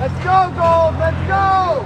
Let's go, Gold! Let's go!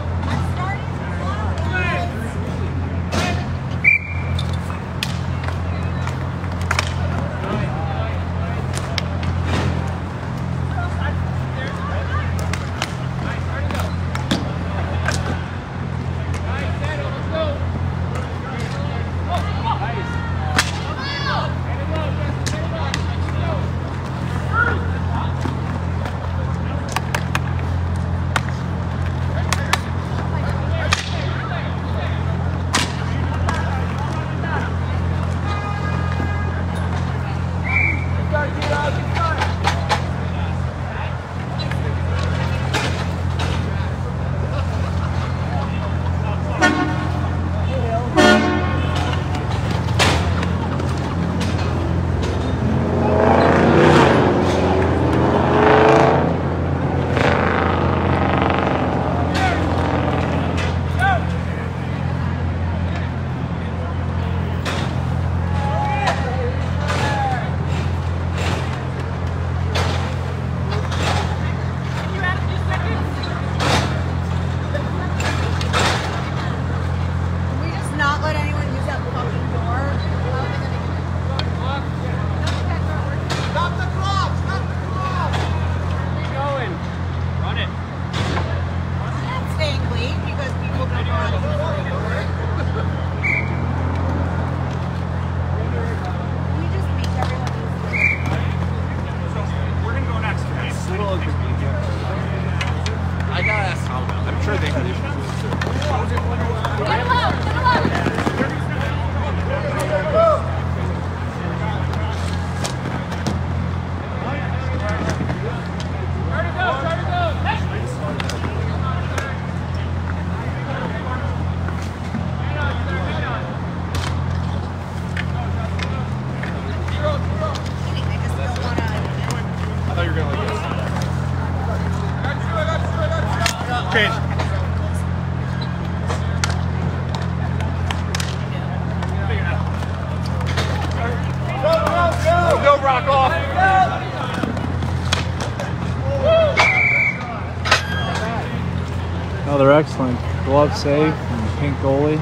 Another excellent glove save from the pink goalie.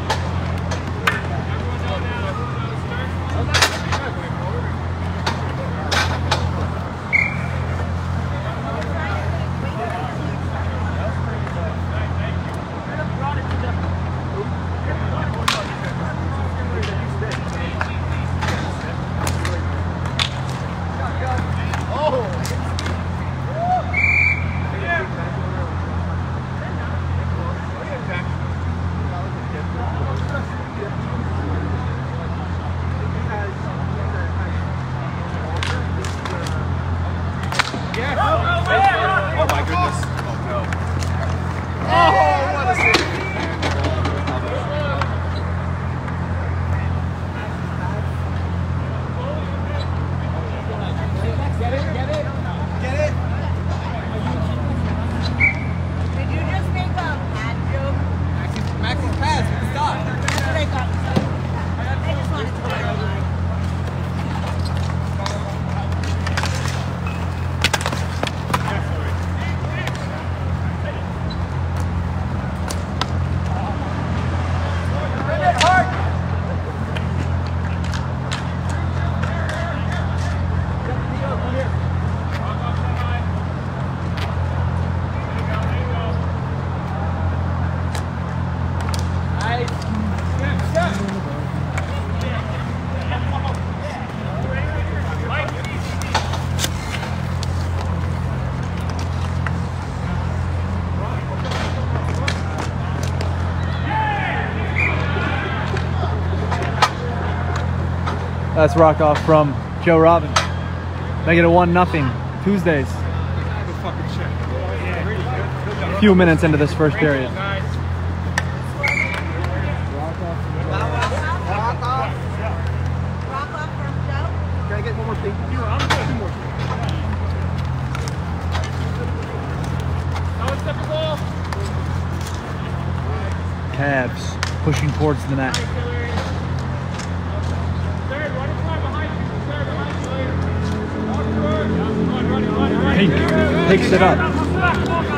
That's rock off from Joe Robbins. Make it a 1-0 Tuesdays. A few minutes into this first period. Cavs pushing towards the net. Pink picks it up.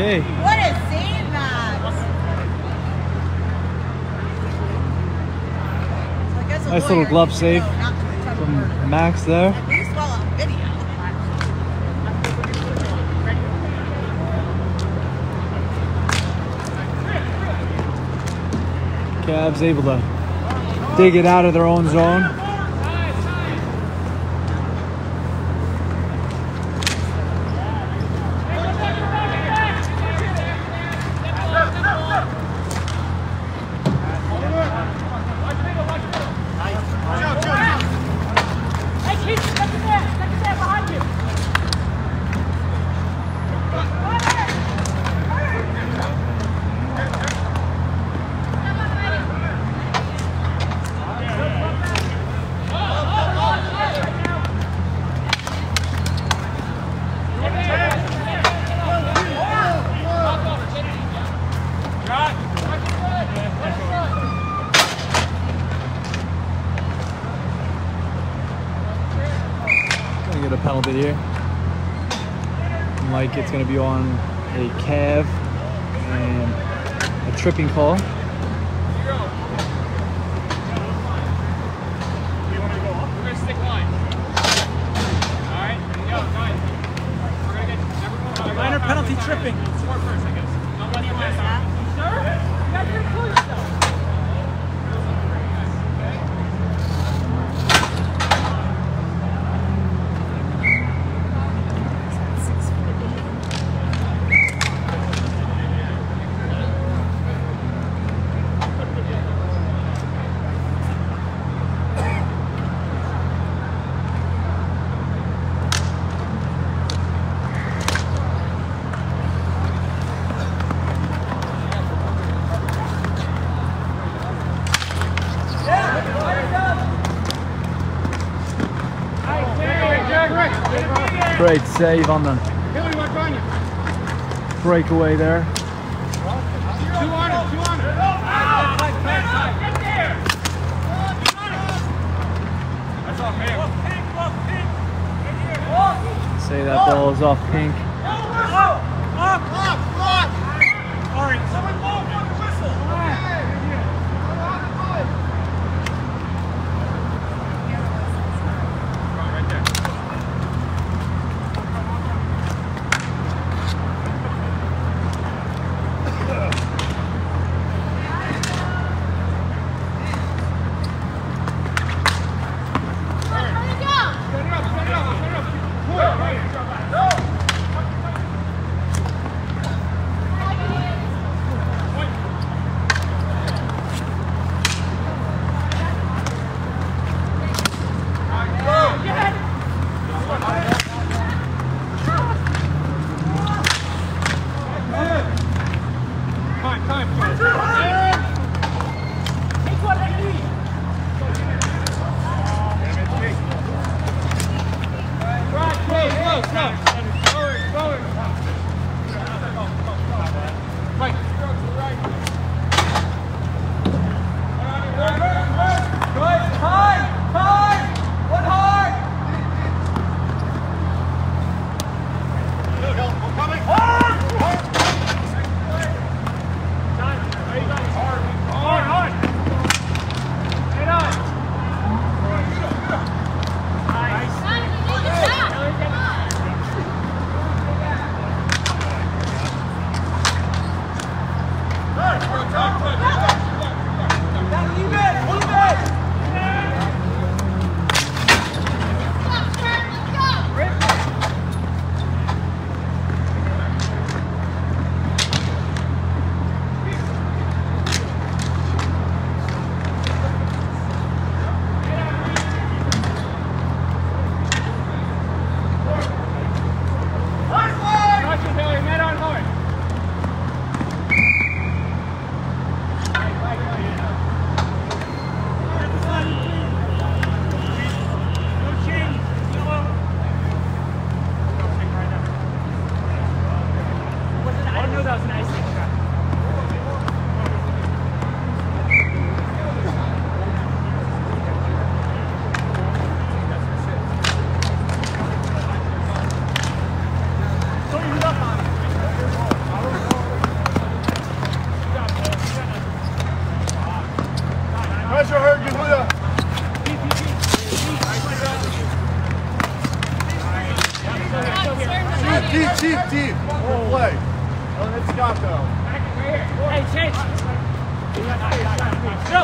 Okay. What a save, Max! So I guess a Nice lawyer, little glove you save know not to attempt from murder. Max there. At least while on video. Cavs able to dig it out of their own zone. Gonna get a penalty here. Like it's gonna be on a Cav and a tripping call. Minor penalty tripping. Great save on the breakaway there. Say that ball is off Pink. Pressure her, Yehuda. Deep. Good play. Oh, that's Scott though. Hey, change. Stop.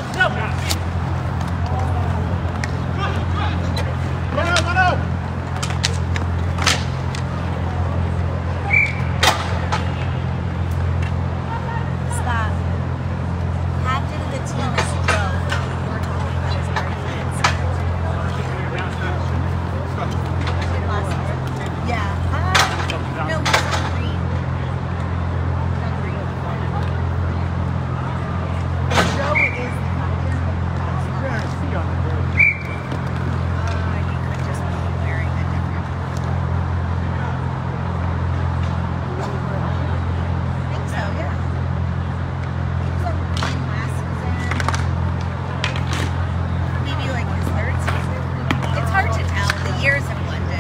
Run out. Stop. Captain of the team is Joe. We're talking about his birthdays. Yeah. No, he's on green. Joe is the captain. He could just be wearing a different. I think so, yeah. He was on green last season. Maybe like his third season. It's hard to tell. The years have blended.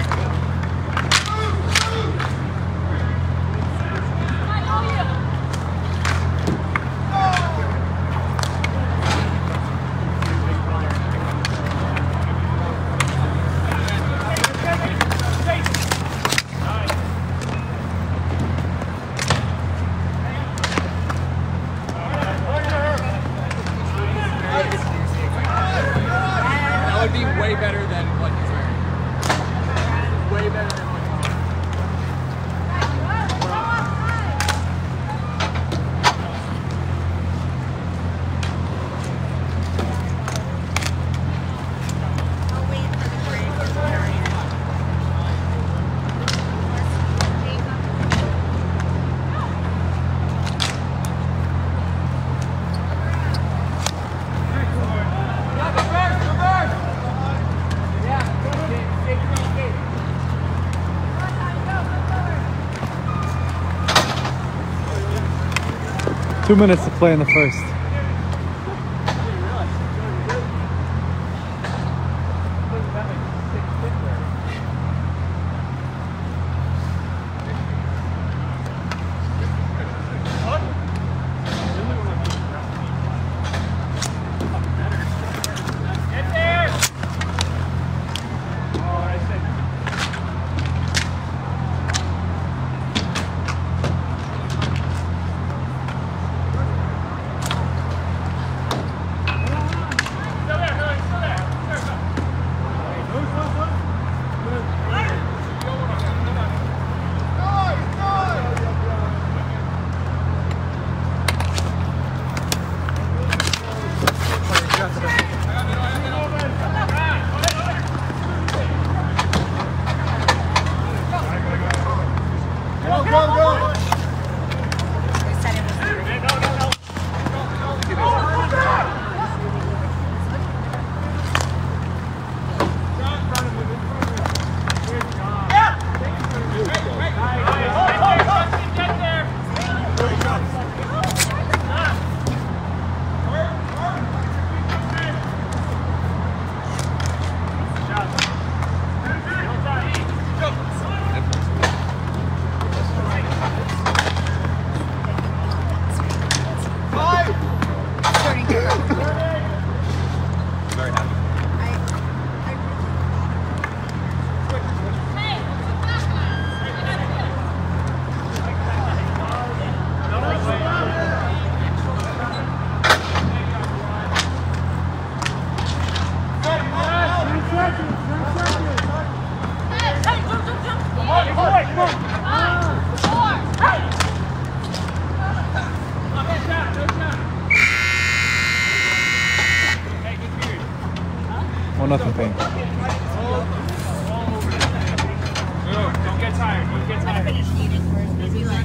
2 minutes to play in the first. Nothing, Payne. Don't get tired. Don't get tired. Finish eating first, maybe like.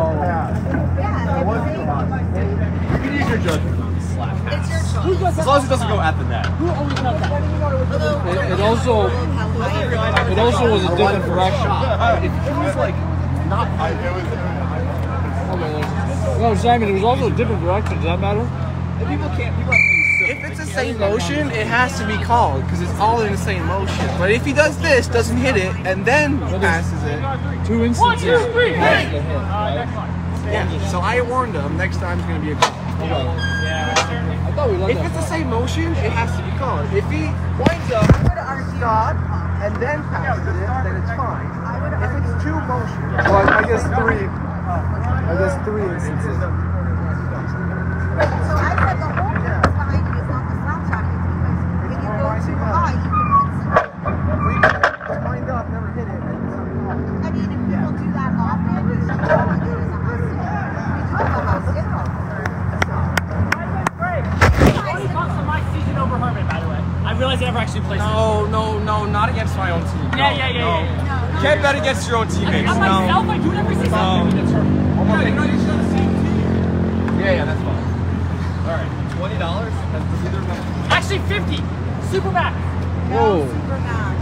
As long as doesn't go at the net. Who always does that? It also was a different direction. It was like not. No, Simon, it was also a different direction. Does that matter? People can't. People have to be If it's the same motion, it has to be called because it's all in the same motion. But if he does this, doesn't hit it, and then passes it. 2 instances. 1, 2, 3, hey! Next one. Yeah. So I warned him. Next time's gonna be a call. Yeah. I thought we let If that. it's the same motion, it has to be called. If he winds up, stop, and then passes it, then it's fine. If it's two motions, Well, I guess 3. I guess 3 instances. So I said the whole thing is behind you is not the slap shot. It's because when you go too high, you can wind up, never hit it. I mean, if people do that often, you should probably do it as a high stick. We talk about high stick all the time. He comes to my season over Herman, by the way. I realize I never actually played. No, not against my own team. Yeah. You can't bet against your own teammates. On myself, I do it every season. That's Herman. Yeah, you know you should have the same team. Yeah, that's fine. All right, $20. That's either one. Actually, 50. Super max. Whoa. Super max.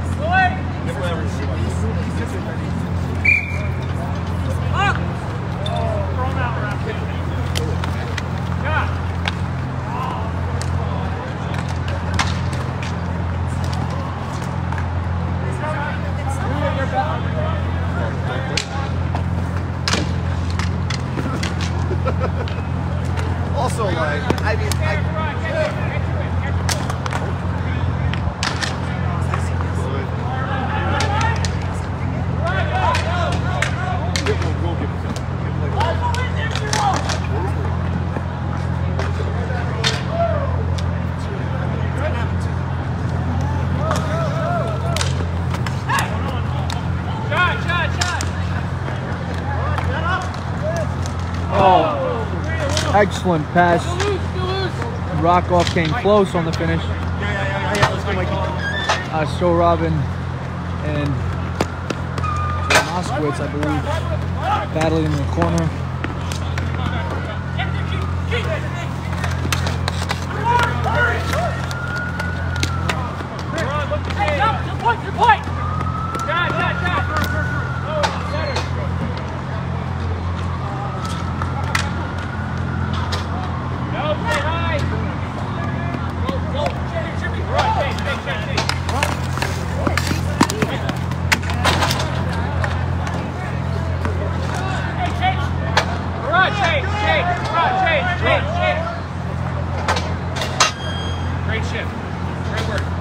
Throw him out around 50. Yeah. Also, like, I mean, Oh, excellent pass. Rockoff came close on the finish. Let's go, Mikey. Joe Robin and Moskowitz, I believe, battling in the corner. Good point. Shot. Great shift. Great work.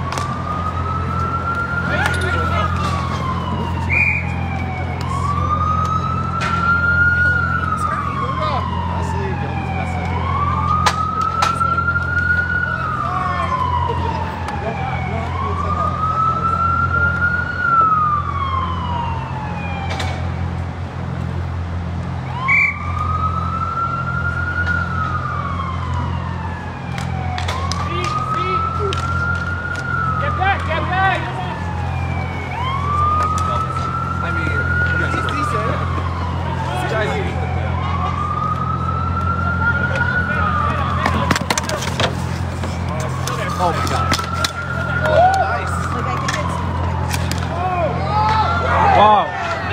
Oh my god. Wow.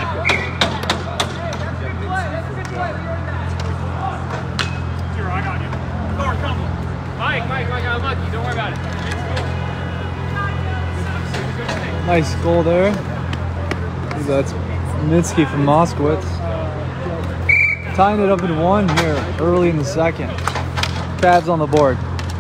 I got you. Thor, come. Mike, I'm lucky. Don't worry about it. Nice goal there. That's Mitsky from Moskowitz. Tying it up in 1 here early in the second. Cavs on the board.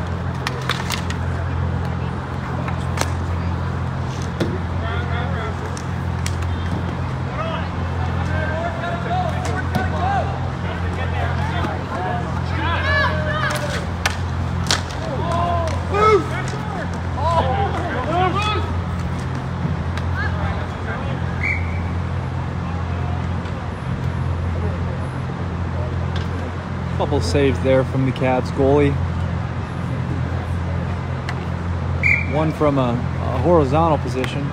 Couple saves there from the Cavs goalie. One from a horizontal position.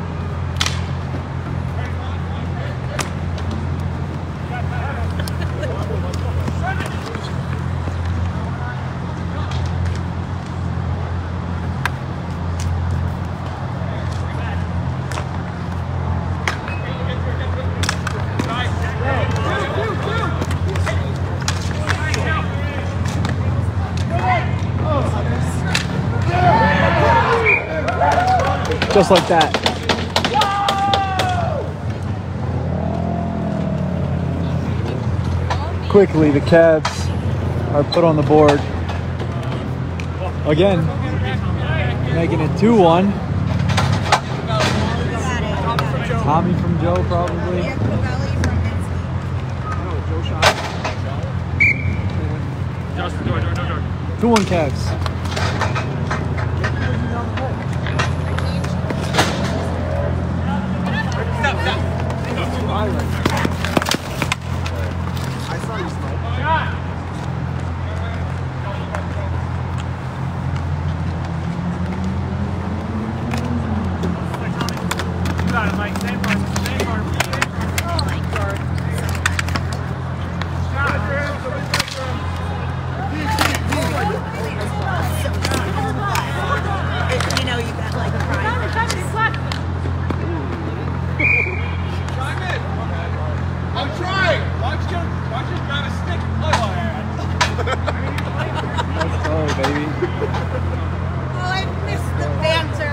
Just like that. Quickly, the Cavs are put on the board. Again, making it 2-1. Tommy from Joe, probably. Yeah, Covelli from Minsky. Justin, door. 2-1 Cavs. You know, you got like pride. I'm trying. Watch you grab a stick. Let's go, baby. Oh, I missed the banter.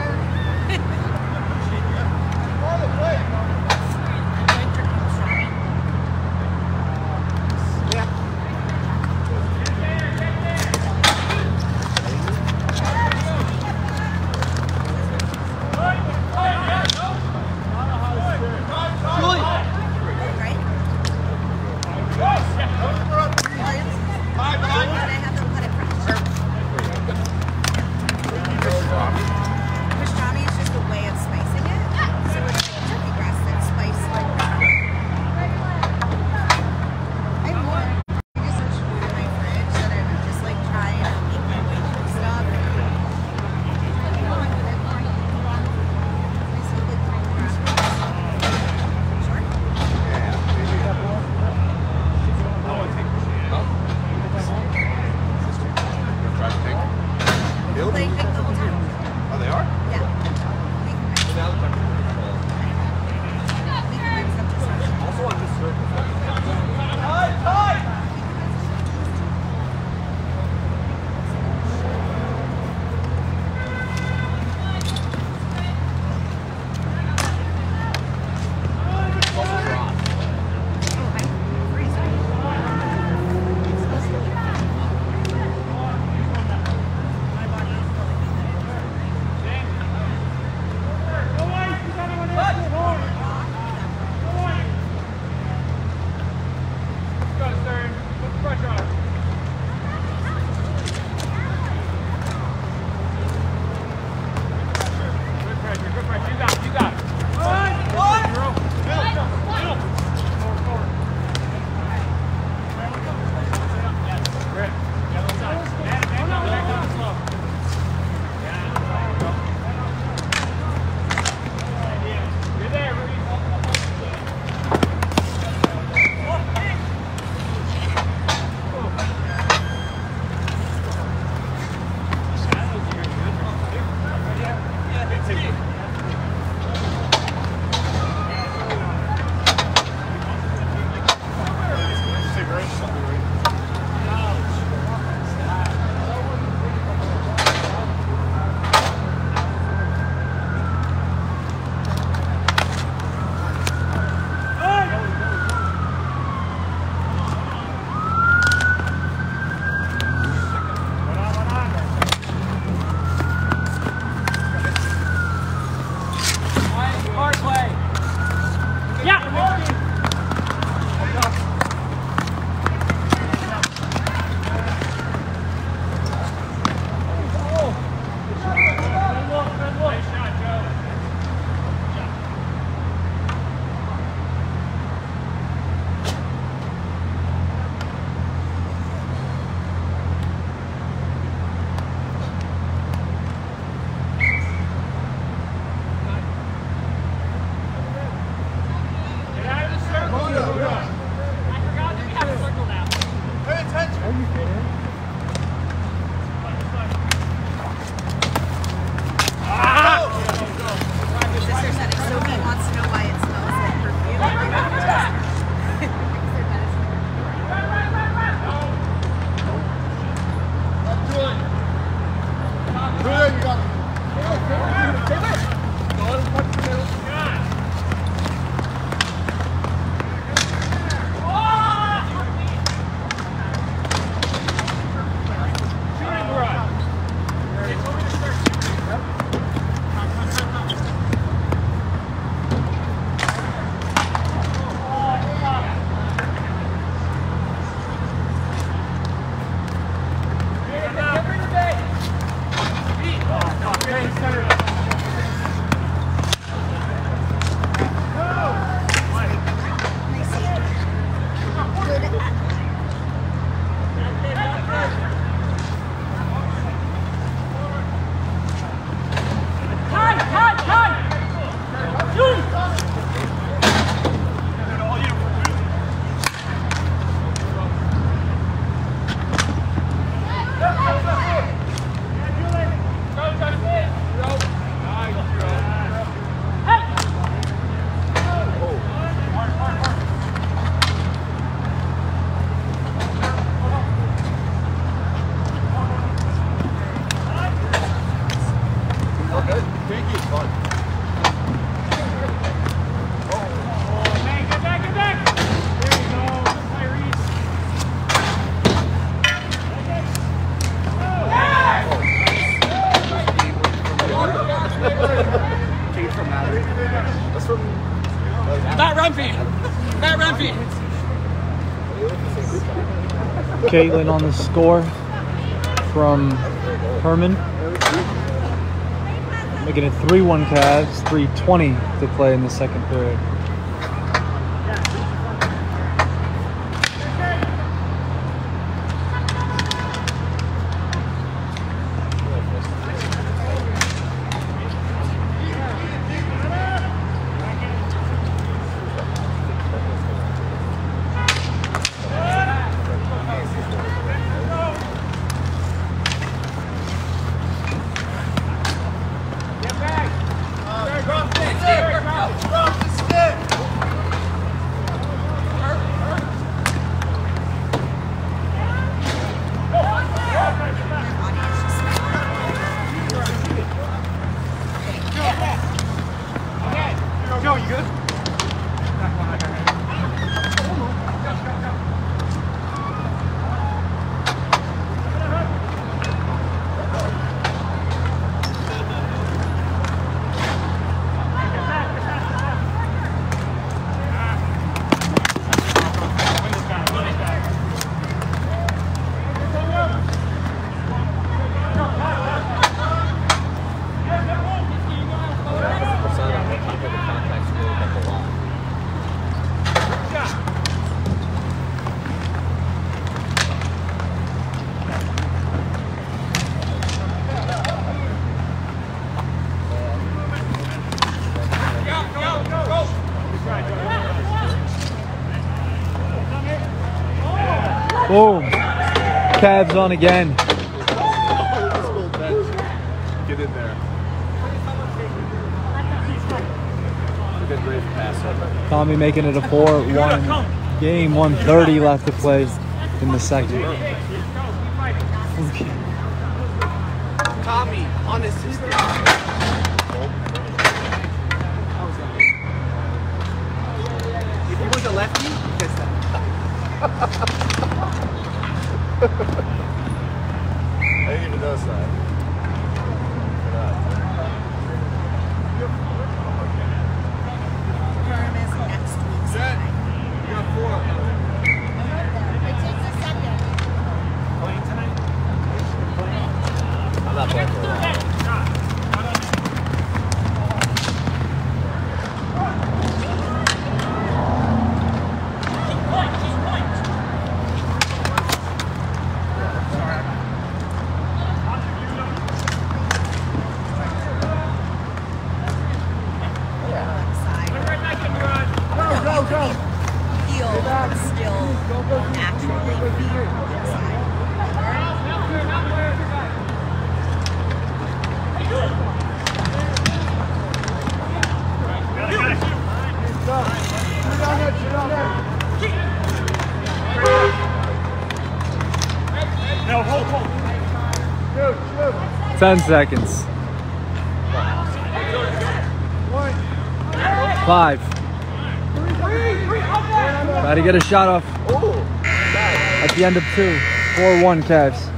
Change from Matter. That's from... Matt Rumpy. Matt Rumpy. Caitlin on the score from Herman. Making it 3-1 Cavs, 3:20 to play in the second period. Boom. Cavs on again. Get in there. Good great pass. Tommy making it a 4-1 game, 1:30 left to play in the second. Okay. Tommy, on assistant. If he was a lefty, he gets that. I didn't even notice that. Term is next week's time. You got 4. It takes a second. I'm not playing for a while. No, hold. 10 seconds. 5. Try to get a shot off at the end of 2. 4-1 Cavs.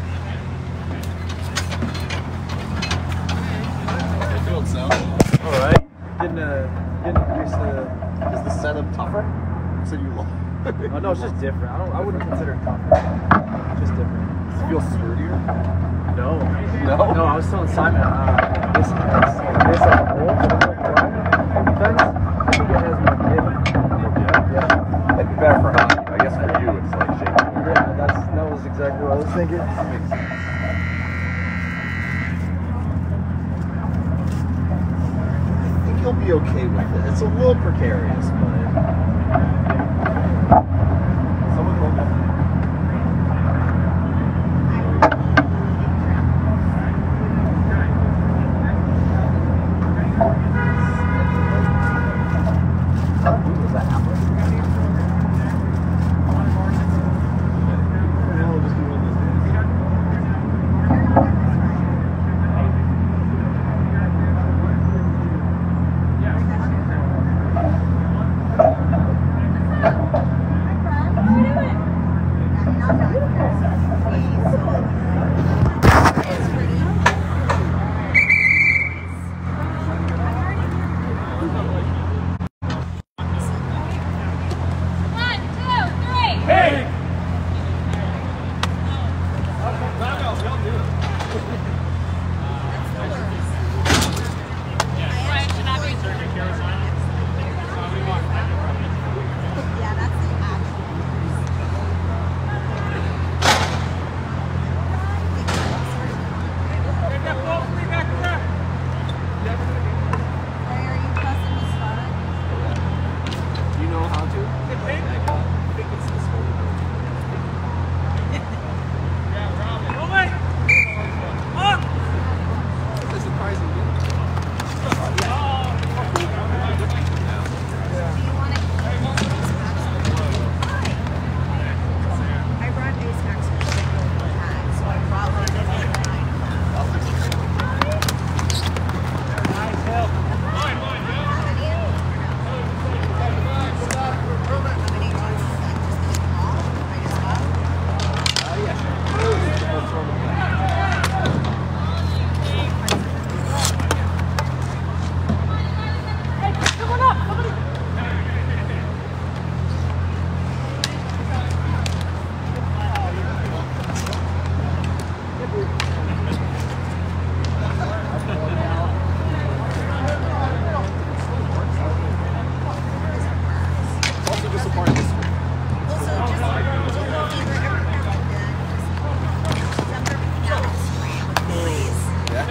Alright. Getting used to... Is the setup tougher? So you lost. Oh, no, it's just different. I wouldn't consider it tougher. Just different. Does it feel sturdier? No. No? No, I was telling Simon, this as a whole, defense, I think it has more give. Yeah. It'd be better for hockey. I guess for you, it's like shaking. Yeah, that was exactly what I was thinking. That makes sense. I think he'll be okay with it. It's a little precarious, but... Someone hold that.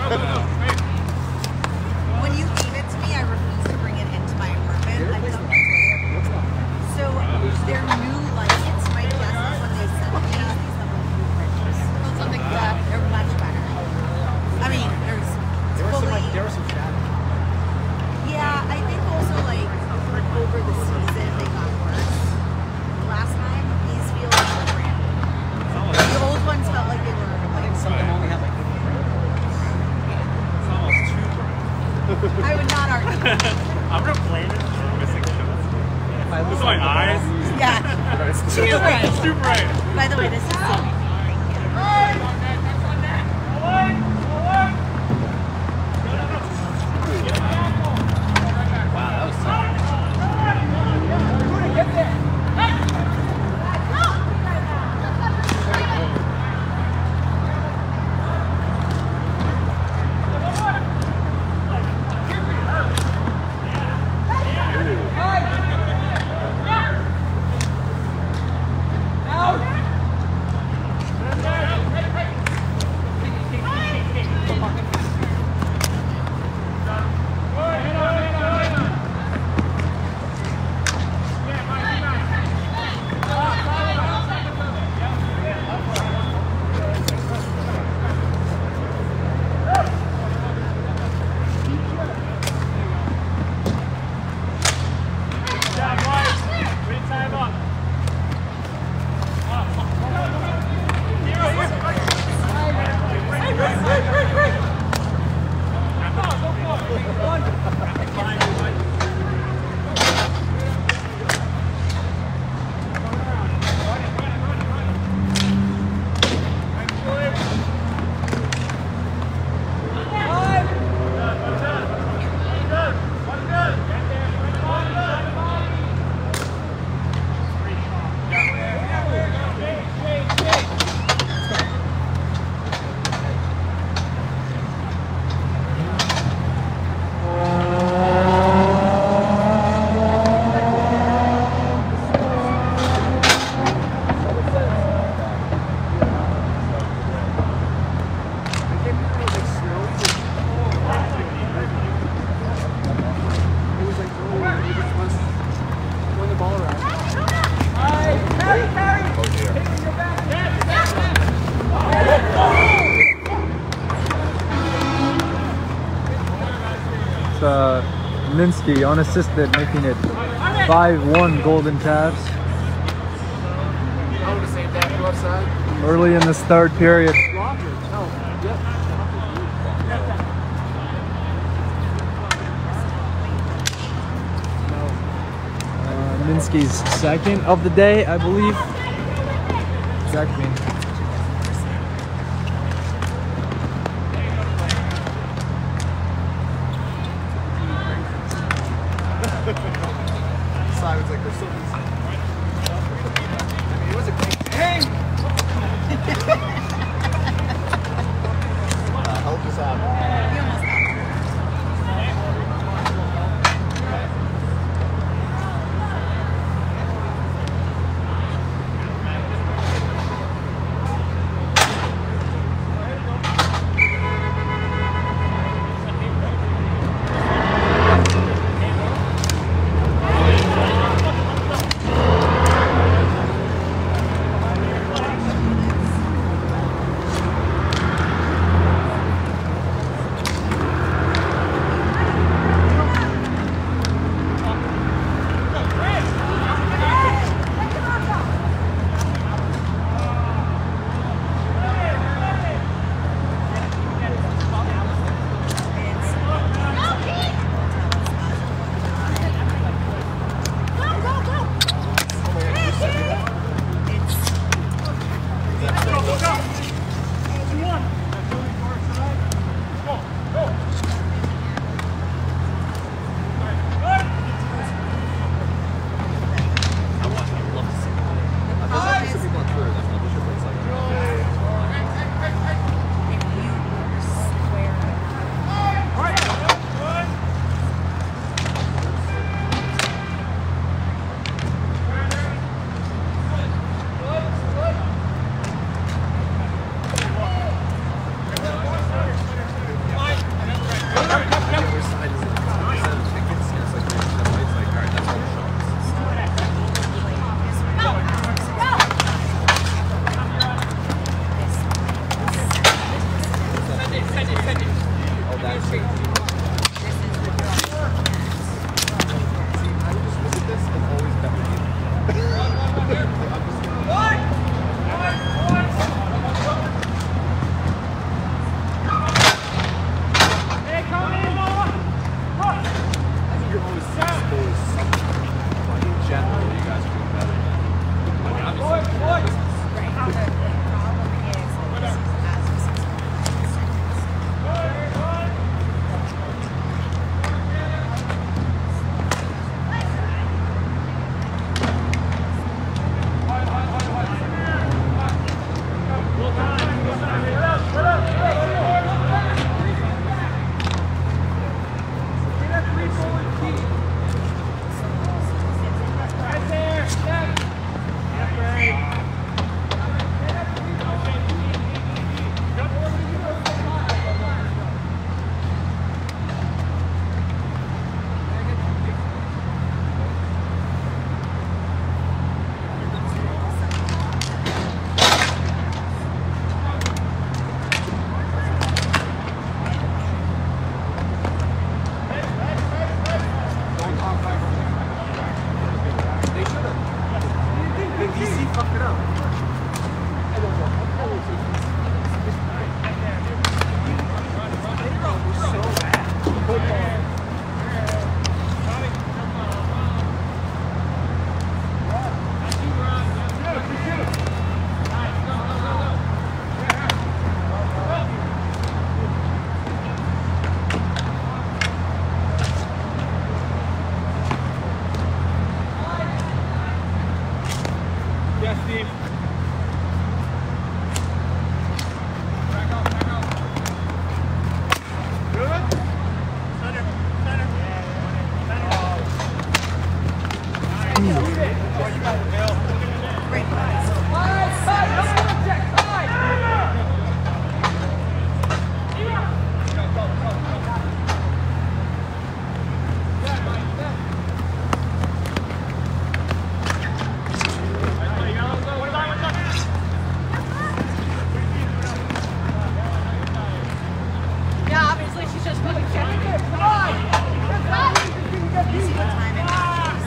When you gave it to me, I refused to bring it into my apartment. I thought, so their new lights, my guess is when they sent me these have like new pictures. Something like that. They're much better. I mean, there was some shadow. Yeah, I think also like over the season they got worse. Last time, these feel like they're brand new. The old ones felt like they were like Some of them only have like 50 I would not argue. I'm gonna blame it for missing shots. With my eyes. Yeah. It's too bright. It's too bright. By the way, this is so thank you. Minsky unassisted, making it 5-1 Golden Cavs. I would have saved that from outside. Early in this third period. Minsky's second of the day, I believe. Exactly. Simon's like, there's something. I mean, it was a great game. Help us out. You almost got it. that safety. This is the drum. I just look at this and always bet with you. Hey, come in, Mama! I think you're always exposed something. But in general, you guys are doing better. I mean, obviously, Right. The problem is that this is as of 6 They should have. The DC fucked it up. I don't know. So bad. Yes, Steve. Yeah, obviously she's just fucking checking it. Come on! You see what time it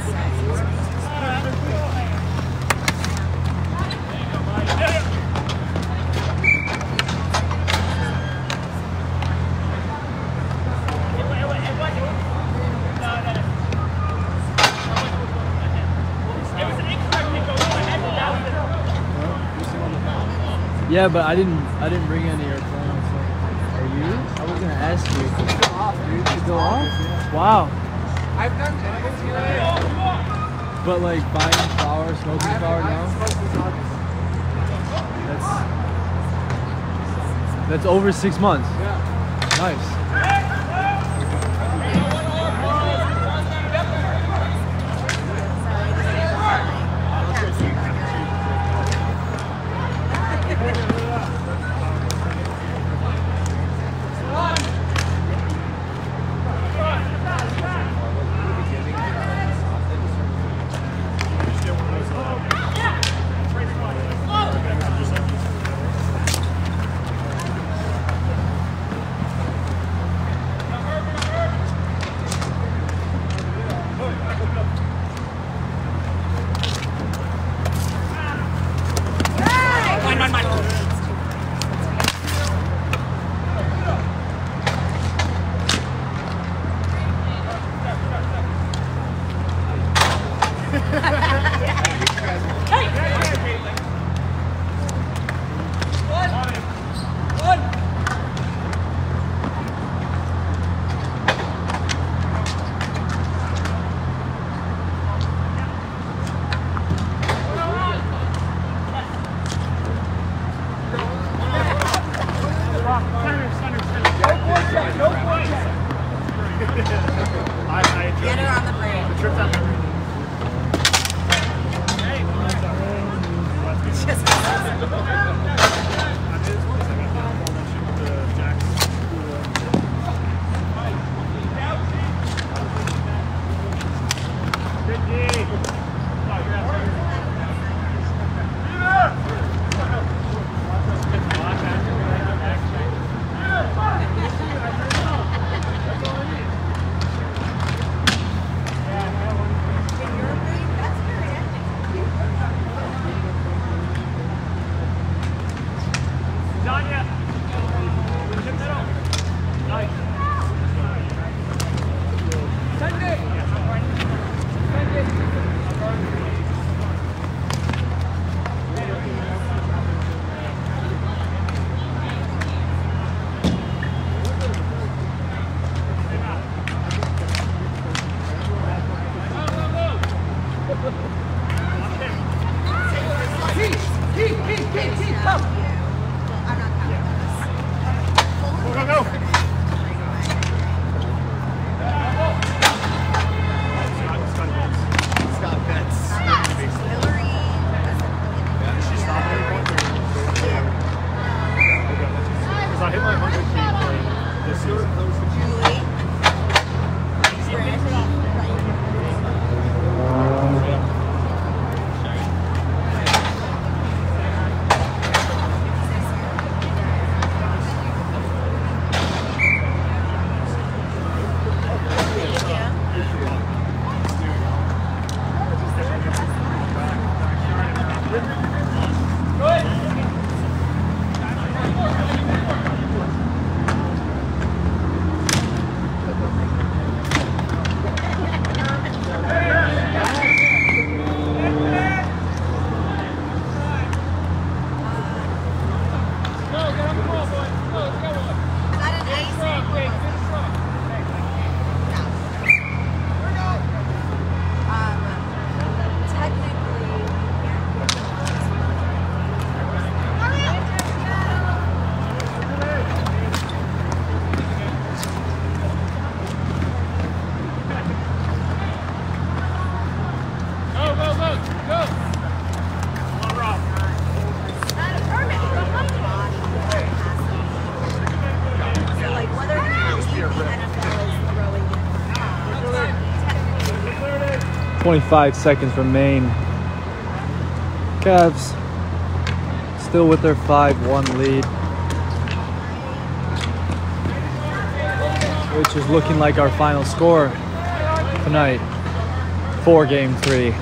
Yeah, but I didn't bring any airplanes. So. Are you? I was gonna ask you. Go off, dude. To go off? Wow. I've done anything here. But like buying flour, smoking flour now? That's over 6 months. Yeah. Nice. Get her on the brain. 25 seconds remain. Cavs still with their 5-1 lead, which is looking like our final score tonight for Game 3.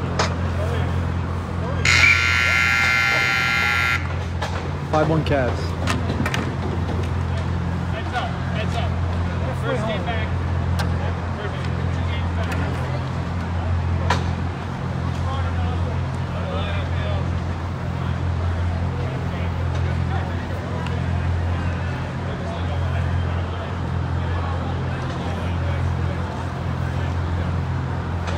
Five-1 Cavs.